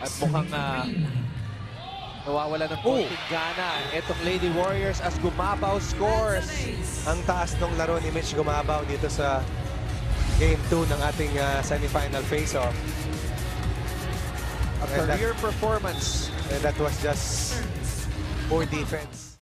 At mukhang nawawala ng konting gana. Itong Lady Warriors as Gumabao scores. Ang taas ng laro ni Michele Gumabao dito sa Game 2 ng ating semifinal face-off. A career performance. And that was just poor defense.